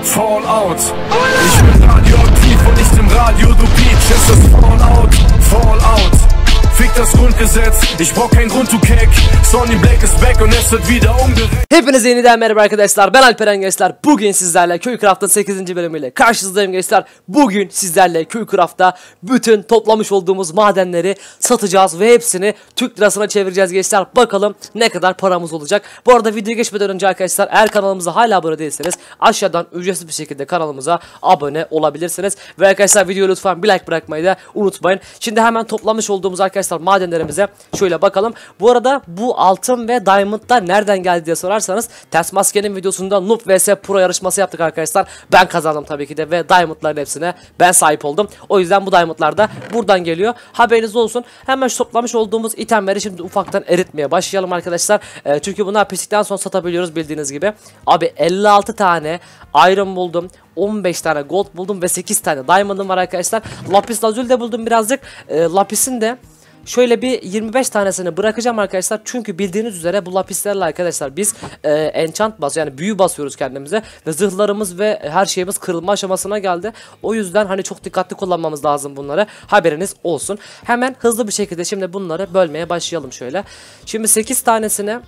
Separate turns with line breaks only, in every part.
Fallout. Ich bin radioaktiv und nicht im Radio, du Beach, es ist Fallout, Fallout. Fick das Grundgesetz, ich brauch keinen Grund, du Keck. Sonny Black ist back und es wird wieder umgerechnet.
Hepinize yeniden merhaba arkadaşlar, ben Alperen gençler. Bugün sizlerle Köycraft'ın 8. bölümüyle karşınızdayım gençler. Bugün sizlerle Köycraft'ta bütün toplamış olduğumuz madenleri satacağız ve hepsini Türk lirasına çevireceğiz gençler. Bakalım ne kadar paramız olacak. Bu arada videoya geçmeden önce arkadaşlar, eğer kanalımıza hala abone değilseniz aşağıdan ücretsiz bir şekilde kanalımıza abone olabilirsiniz. Ve arkadaşlar videoya lütfen bir like bırakmayı da unutmayın. Şimdi hemen toplamış olduğumuz arkadaşlar madenlerimize şöyle bakalım. Bu arada bu altın ve diamondlar nereden geldi diye sorarsanız, Ters Maske'nin videosunda Noob vs Pro yarışması yaptık arkadaşlar. Ben kazandım tabii ki de ve diamondların hepsine ben sahip oldum. O yüzden bu diamondlar da buradan geliyor. Haberiniz olsun. Hemen şu toplamış olduğumuz itemleri şimdi ufaktan eritmeye başlayalım arkadaşlar. Çünkü bunlar piştikten sonra satabiliyoruz bildiğiniz gibi. Abi 56 tane iron buldum. 15 tane gold buldum ve 8 tane diamond'ım var arkadaşlar. Lapis lazuli de buldum birazcık. Lapis'in de şöyle bir 25 tanesini bırakacağım arkadaşlar. Çünkü bildiğiniz üzere bu lapislerle arkadaşlar biz enchant yani büyü basıyoruz kendimize. Ve zırhlarımız ve her şeyimiz kırılma aşamasına geldi. O yüzden hani çok dikkatli kullanmamız lazım bunları. Haberiniz olsun. Hemen hızlı bir şekilde şimdi bunları bölmeye başlayalım şöyle. Şimdi 8 tanesine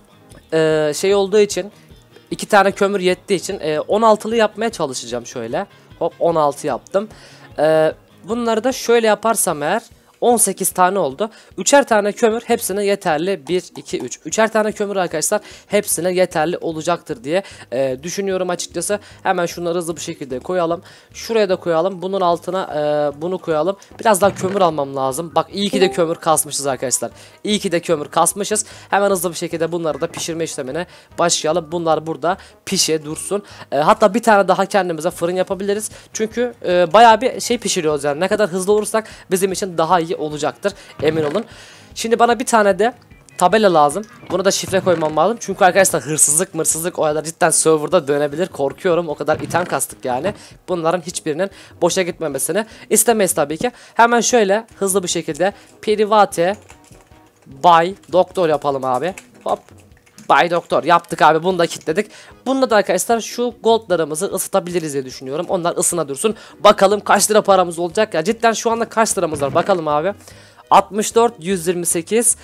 şey olduğu için, 2 tane kömür yettiği için 16'lı yapmaya çalışacağım şöyle. Hop 16 yaptım. Bunları da şöyle yaparsam eğer 18 tane oldu. 3'er tane kömür hepsine yeterli. 1, 2, 3. 3'er tane kömür arkadaşlar hepsine yeterli olacaktır diye düşünüyorum açıkçası. Hemen şunları hızlı bir şekilde koyalım. Şuraya da koyalım. Bunun altına bunu koyalım. Biraz daha kömür almam lazım. Bak iyi ki de kömür kasmışız arkadaşlar. İyi ki de kömür kasmışız. Hemen hızlı bir şekilde bunları da pişirme işlemine başlayalım. Bunlar burada pişe dursun. Hatta bir tane daha kendimize fırın yapabiliriz. Çünkü bayağı bir şey pişiriyoruz yani. Ne kadar hızlı olursak bizim için daha iyi olacaktır, emin olun. Şimdi bana bir tane de tabela lazım. Buna da şifre koymam lazım. Çünkü arkadaşlar hırsızlık olaylar cidden serverda dönebilir. Korkuyorum. O kadar item kastık yani. Bunların hiçbirinin boşa gitmemesini istemeyiz tabii ki. Hemen şöyle hızlı bir şekilde private by doktor yapalım abi. Hop. Bay Doktor yaptık abi, bunu da kilitledik. Bunda da arkadaşlar şu goldlarımızı ısıtabiliriz diye düşünüyorum. Onlar ısına dursun. Bakalım kaç lira paramız olacak ya. Cidden şu anda kaç liramız var bakalım abi. 64, 128,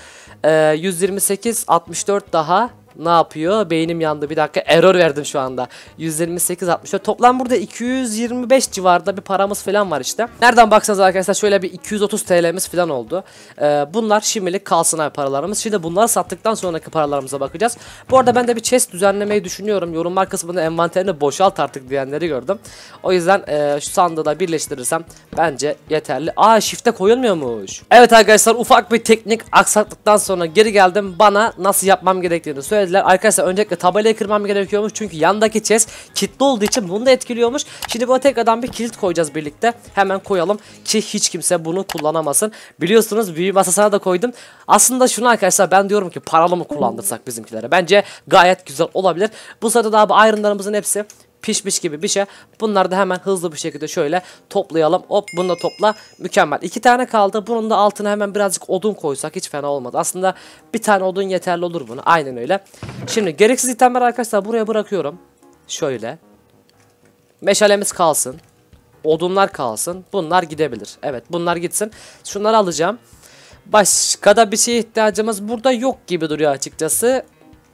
128, 64 daha. Ne yapıyor? Beynim yandı. Bir dakika, error verdim şu anda. 128, 64. Toplam burada 225 civarında bir paramız falan var işte. Nereden baksanız arkadaşlar şöyle bir 230 TL'miz falan oldu. Bunlar şimdilik kalsın abi paralarımız. Şimdi bunları sattıktan sonraki paralarımıza bakacağız. Bu arada ben de bir chest düzenlemeyi düşünüyorum. Yorumlar kısmında envanterini boşalt artık diyenleri gördüm. O yüzden şu sandığı da birleştirirsem bence yeterli. Shift'e koyulmuyormuş. Evet arkadaşlar, ufak bir teknik aksaklıktan sonra geri geldim. Bana nasıl yapmam gerektiğini söylediler. Arkadaşlar öncelikle tabelayı kırmam gerekiyormuş. Çünkü yandaki chest kilitli olduğu için bunu da etkiliyormuş. Şimdi buna tekrardan bir kilit koyacağız birlikte. Hemen koyalım ki hiç kimse bunu kullanamasın. Biliyorsunuz büyü masasına da koydum. Aslında şunu arkadaşlar, ben diyorum ki paralı mı kullandırsak bizimkilere. Bence gayet güzel olabilir. Bu sırada da abi ironlarımızın hepsi pişmiş gibi bir şey. Bunları da hemen hızlı bir şekilde şöyle toplayalım. Hop, bunu da topla. Mükemmel. 2 tane kaldı. Bunun da altına hemen birazcık odun koysak hiç fena olmadı. Aslında bir tane odun yeterli olur buna. Aynen öyle. Şimdi gereksiz itemleri arkadaşlar buraya bırakıyorum. Şöyle. Meşalemiz kalsın. Odunlar kalsın. Bunlar gidebilir. Evet, bunlar gitsin. Şunları alacağım. Başka da bir şeye ihtiyacımız burada yok gibi duruyor açıkçası.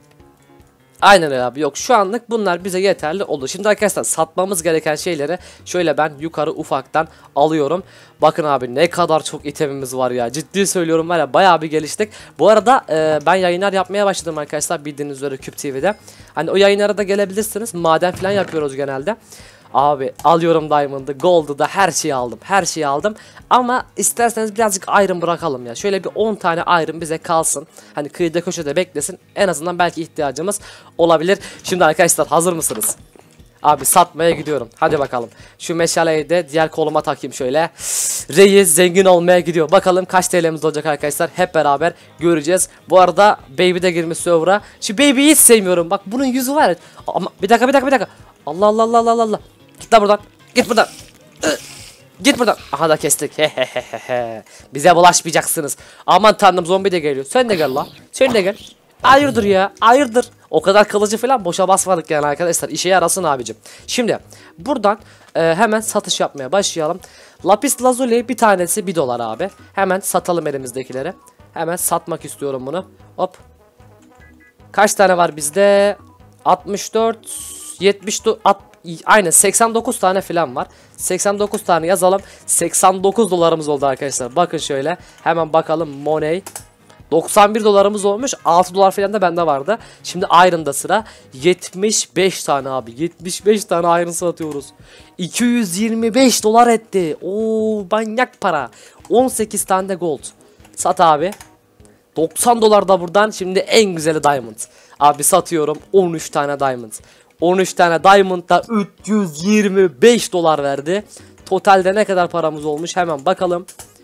Aynen öyle abi, yok şu anlık bunlar bize yeterli olur. Şimdi arkadaşlar satmamız gereken şeyleri şöyle ben yukarı ufaktan alıyorum. Bakın abi ne kadar çok itemimiz var ya, ciddi söylüyorum var ya, bayağı bir geliştik. Bu arada ben yayınlar yapmaya başladım arkadaşlar, bildiğiniz üzere Küp TV'de. Hani o yayınlara da gelebilirsiniz, maden falan yapıyoruz genelde. Abi alıyorum diamond'ı, gold'u da, her şeyi aldım. Her şeyi aldım. Ama isterseniz birazcık iron bırakalım ya. Şöyle bir 10 tane iron bize kalsın. Hani kıyıda köşede beklesin. En azından belki ihtiyacımız olabilir. Şimdi arkadaşlar hazır mısınız? Abi satmaya gidiyorum. Hadi bakalım. Şu meşaleyi de diğer koluma takayım şöyle. Reis zengin olmaya gidiyor. Bakalım kaç TL'miz olacak arkadaşlar. Hep beraber göreceğiz. Bu arada Baby de girmiş server'a. Şu Baby'yi hiç sevmiyorum. Bak bunun yüzü var. Ama bir dakika. Allah Allah. Git lan buradan. Git buradan. Git buradan. Aha da kestik. Bize bulaşmayacaksınız. Aman tanrım, zombi de geliyor. Sen de gel lan. Sen de gel. Hayırdır ya. Hayırdır. O kadar kılıcı falan boşa basmadık yani arkadaşlar. İşe yarasın abicim. Şimdi buradan hemen satış yapmaya başlayalım. Lapis lazuli bir tanesi 1 dolar abi. Hemen satalım elimizdekileri. Hemen satmak istiyorum bunu. Hop. Kaç tane var bizde? 64, 74, aynen 89 tane falan var. 89 tane yazalım. 89 dolarımız oldu arkadaşlar. Bakın şöyle. Hemen bakalım money. 91 dolarımız olmuş. 6 dolar falan da bende vardı. Şimdi Iron'da sıra. 75 tane abi. 75 tane Iron satıyoruz. 225 dolar etti. Oo, manyak para. 18 tane de gold. Sat abi. 90 dolar da buradan. Şimdi en güzeli diamond. Abi satıyorum 13 tane diamond. 13 tane diamond da 325 dolar verdi. Totalde ne kadar paramız olmuş hemen bakalım.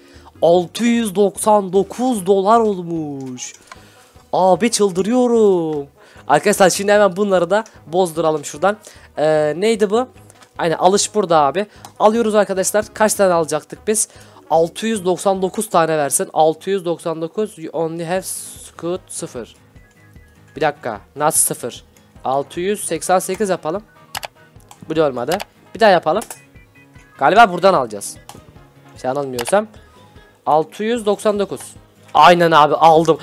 699 dolar olmuş. Abi çıldırıyorum. Arkadaşlar şimdi hemen bunları da bozduralım şuradan. Neydi bu? Aynen alış burada abi. Alıyoruz arkadaşlar. Kaç tane alacaktık biz? 699 tane versin. 699 you only have scoot 0. Bir dakika. Nasıl 0? 688 yapalım. Bu da olmadı. Bir daha yapalım. Galiba buradan alacağız. Yanılmıyorsam. 699. Aynen abi aldım.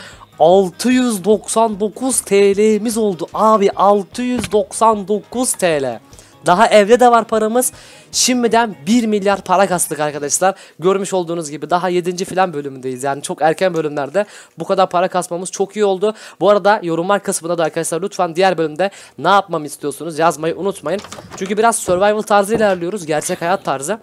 699 TL'miz oldu abi. 699 TL. Daha evde de var paramız. Şimdiden 1 milyar para kastık arkadaşlar. Görmüş olduğunuz gibi daha 7. filan bölümündeyiz. Yani çok erken bölümlerde bu kadar para kasmamız çok iyi oldu. Bu arada yorumlar kısmında da arkadaşlar lütfen diğer bölümde ne yapmamı istiyorsunuz yazmayı unutmayın. Çünkü biraz survival tarzı ilerliyoruz. Gerçek hayat tarzı.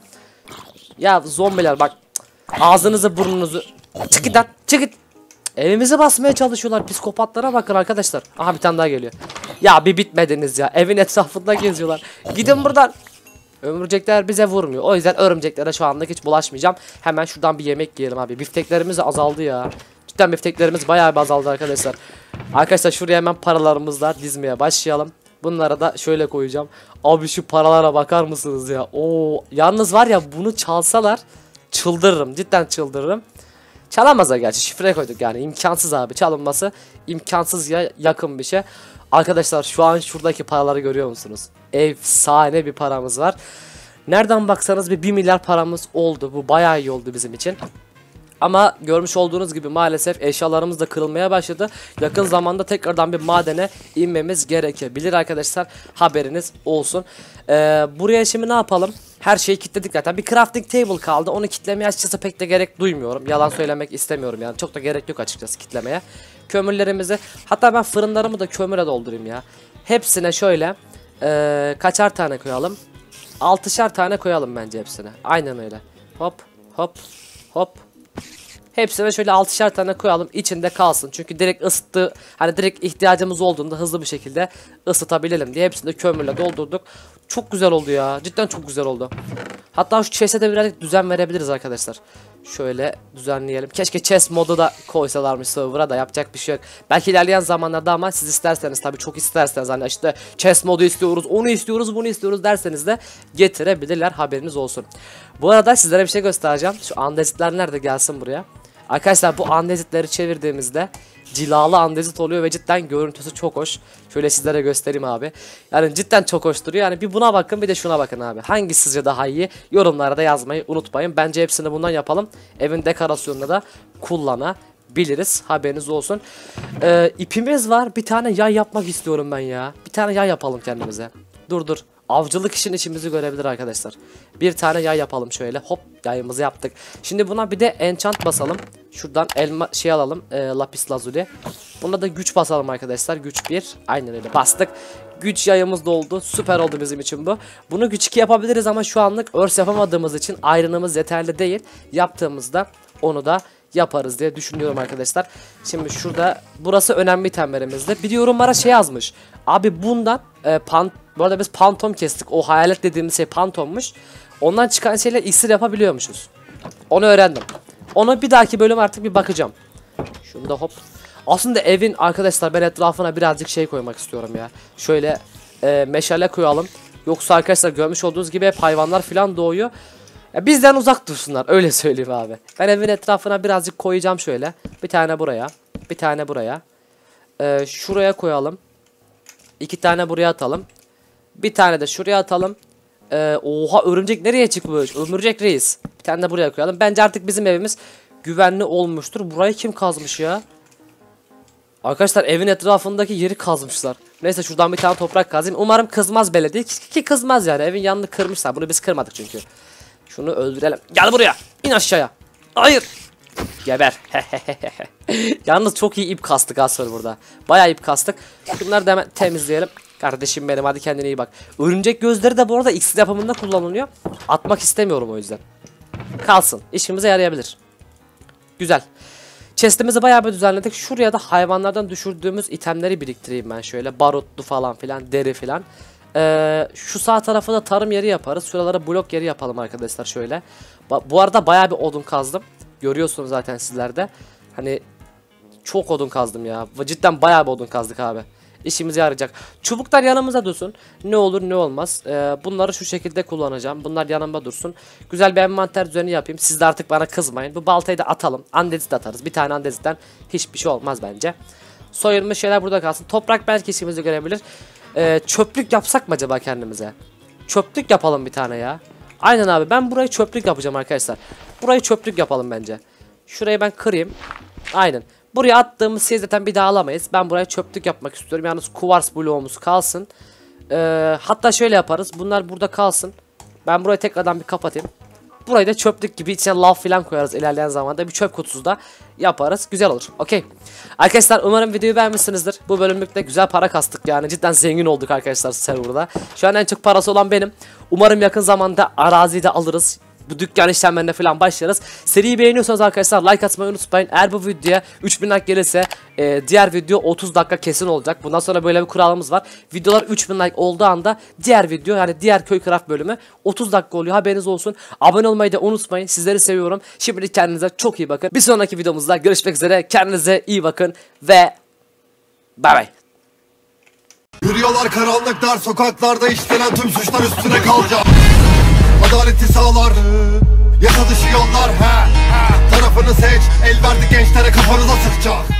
Ya zombiler bak. Ağzınızı burnunuzu. Çık git lan. Çık git. Evimizi basmaya çalışıyorlar. Psikopatlara bakın arkadaşlar. Aha bir tane daha geliyor. Ya bir bitmediniz ya. Evin etrafında geziyorlar. Gidin buradan. Örümcekler bize vurmuyor. O yüzden örümceklere şu anlık hiç bulaşmayacağım. Hemen şuradan bir yemek yiyelim abi. Bifteklerimiz azaldı ya. Cidden bifteklerimiz bayağı bir azaldı arkadaşlar. Arkadaşlar şuraya hemen paralarımızla dizmeye başlayalım. Bunlara da şöyle koyacağım. Abi şu paralara bakar mısınız ya? Oo, yalnız var ya bunu çalsalar çıldırırım. Cidden çıldırırım. Çalamazlar gerçi. Şifre koyduk yani. İmkansız abi. Çalınması imkansız ya yakın bir şey. Arkadaşlar şu an şuradaki paraları görüyor musunuz? Efsane bir paramız var. Nereden baksanız bir 1 milyar paramız oldu. Bu bayağı iyi oldu bizim için. Ama görmüş olduğunuz gibi maalesef eşyalarımız da kırılmaya başladı. Yakın zamanda tekrardan bir madene inmemiz gerekebilir arkadaşlar. Haberiniz olsun. Buraya şimdi ne yapalım? Her şeyi kilitledik zaten. Bir crafting table kaldı. Onu kilitlemeye açıkçası pek de gerek duymuyorum. Yalan söylemek istemiyorum yani. Çok da gerek yok açıkçası kilitlemeye. Kömürlerimizi, hatta ben fırınlarımı da kömüre doldurayım ya. Hepsine şöyle kaçar tane koyalım? 6'şar tane koyalım bence hepsine. Aynen öyle. Hop hop hop. Hepsine şöyle 6'şar tane koyalım, içinde kalsın. Çünkü direkt ısıttı, hani direkt ihtiyacımız olduğunda hızlı bir şekilde ısıtabilelim diye hepsini de kömürle doldurduk. Çok güzel oldu ya. Cidden çok güzel oldu. Hatta şu chest'e de birazcık düzen verebiliriz arkadaşlar. Şöyle düzenleyelim. Keşke chest modu da koysalarmış server'a da, yapacak bir şey yok. Belki ilerleyen zamanlarda, ama siz isterseniz, tabii çok isterseniz, hani işte chest modu istiyoruz, onu istiyoruz, bunu istiyoruz derseniz de getirebilirler, haberiniz olsun. Bu arada sizlere bir şey göstereceğim. Şu andezitler nerede, gelsin buraya. Arkadaşlar bu andezitleri çevirdiğimizde cilalı andezit oluyor ve cidden görüntüsü çok hoş. Şöyle sizlere göstereyim abi. Yani cidden çok hoş duruyor. Yani bir buna bakın, bir de şuna bakın abi. Hangisi sizce daha iyi? Yorumlara da yazmayı unutmayın. Bence hepsini bundan yapalım. Evin dekorasyonunda da kullanabiliriz. Haberiniz olsun. İpimiz var. Bir tane yay yapmak istiyorum ben ya. Bir tane yay yapalım kendimize. Dur. Avcılık işin içimizi görebilir arkadaşlar. Bir tane yay yapalım şöyle. Hop, yayımızı yaptık. Şimdi buna bir de enchant basalım. Şuradan elma şey alalım. Lapis lazuli. Buna da güç basalım arkadaşlar. Güç 1. Aynen öyle bastık. Güç yayımız da oldu. Süper oldu bizim için bu. Bunu güç 2 yapabiliriz ama şu anlık örs yapamadığımız için iron'ımız yeterli değil. Yaptığımızda onu da yaparız diye düşünüyorum arkadaşlar. Şimdi şurada, burası önemli itemlerimizde. Bir yorumlara şey yazmış. Abi bundan bu arada biz pantom kestik. O hayalet dediğimiz şey pantommuş. Ondan çıkan şeyle iksir yapabiliyormuşuz. Onu öğrendim. Onu bir dahaki bölüm artık bir bakacağım. Şunu da hop. Aslında evin arkadaşlar, ben etrafına birazcık şey koymak istiyorum ya. Şöyle meşale koyalım. Yoksa arkadaşlar görmüş olduğunuz gibi hep hayvanlar falan doğuyor. Ya bizden uzak dursunlar, öyle söyleyeyim abi. Ben evin etrafına birazcık koyacağım şöyle. Bir tane buraya. Bir tane buraya. Şuraya koyalım. 2 tane buraya atalım. Bir tane de şuraya atalım. Oha, örümcek nereye çıkmış? Örümcek reis. Bir tane de buraya koyalım. Bence artık bizim evimiz güvenli olmuştur. Burayı kim kazmış ya? Arkadaşlar evin etrafındaki yeri kazmışlar. Neyse şuradan bir tane toprak kazayım. Umarım kızmaz belediye. Ki kızmaz yani. Evin yanını kırmışlar. Bunu biz kırmadık çünkü. Şunu öldürelim. Gel buraya. İn aşağıya. Hayır. Geber. Yalnız çok iyi ip kastık az burada. Bayağı ip kastık. Bunları da hemen temizleyelim. Kardeşim benim, hadi kendine iyi bak. Örümcek gözleri de bu arada iksir yapımında kullanılıyor. Atmak istemiyorum o yüzden. Kalsın. İşimize yarayabilir. Güzel. Chest'imizi bayağı bir düzenledik. Şuraya da hayvanlardan düşürdüğümüz itemleri biriktireyim ben şöyle. Barutlu falan filan, deri filan. Şu sağ tarafa da tarım yeri yaparız. Şuralara blok yeri yapalım arkadaşlar şöyle. Bu arada bayağı bir odun kazdım. Görüyorsunuz zaten sizlerde. Hani çok odun kazdım ya. Cidden bayağı bir odun kazdık abi. İşimize yarayacak. Çubuklar yanımıza dursun. Ne olur ne olmaz. Bunları şu şekilde kullanacağım. Bunlar yanımda dursun. Güzel bir envanter düzeni yapayım. Siz de artık bana kızmayın. Bu baltayı da atalım. Andezit atarız. Bir tane andezitten hiçbir şey olmaz bence. Soyulmuş şeyler burada kalsın. Toprak belki işimizi görebilir. Çöplük yapsak mı acaba kendimize? Çöplük yapalım bir tane ya. Aynen abi, ben burayı çöplük yapacağım arkadaşlar. Burayı çöplük yapalım bence. Şurayı ben kırayım. Aynen. Buraya attığımız şey zaten bir daha alamayız. Ben buraya çöplük yapmak istiyorum. Yalnız kuvars bloğumuz kalsın. Hatta şöyle yaparız. Bunlar burada kalsın. Ben burayı tekrardan bir kapatayım. Burayı da çöplük gibi içine lav falan koyarız ilerleyen zamanda. Bir çöp kutusu da yaparız. Güzel olur. Okey. Arkadaşlar umarım videoyu beğenmişsinizdir. Bu bölümlükte güzel para kastık yani. Cidden zengin olduk arkadaşlar serverda. Şu an en çok parası olan benim. Umarım yakın zamanda araziyi de alırız. Bu dükkan işlemlerine falan başlarız. Seriyi beğeniyorsanız arkadaşlar like atmayı unutmayın. Eğer bu videoya 3000 like gelirse diğer video 30 dakika kesin olacak. Bundan sonra böyle bir kuralımız var. Videolar 3000 like olduğu anda diğer video, yani diğer Köycraft bölümü 30 dakika oluyor. Haberiniz olsun. Abone olmayı da unutmayın. Sizleri seviyorum. Şimdi kendinize çok iyi bakın. Bir sonraki videomuzda görüşmek üzere. Kendinize iyi bakın ve bay bay.
Yürüyorlar karanlık dar sokaklarda, işlenen tüm suçlar üstüne kalacak. Adaleti sağlar, yasa dışı yollar, tarafını seç. El verdi gençlere, kafanıza sıkacak.